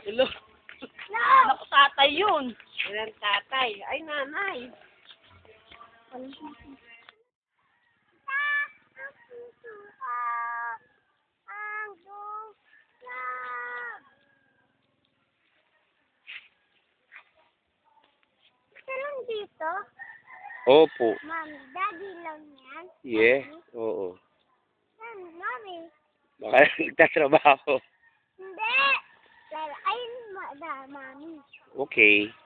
Hello. No! Naku, tatay yun. Walang tatay. Ay, nanay. Lang dito? Opo. Mami, daddy lang yan? Yeah. Oo. Mami. Baka nagtatrabaho. Hindi! Ay, mami. Okay.